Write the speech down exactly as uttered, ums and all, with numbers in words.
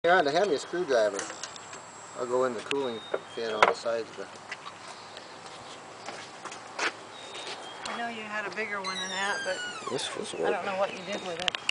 Yeah, to hand me a screwdriver. I'll go in the cooling fan on the sides of the... I know you had a bigger one than that, but This was I don't know what you did with it.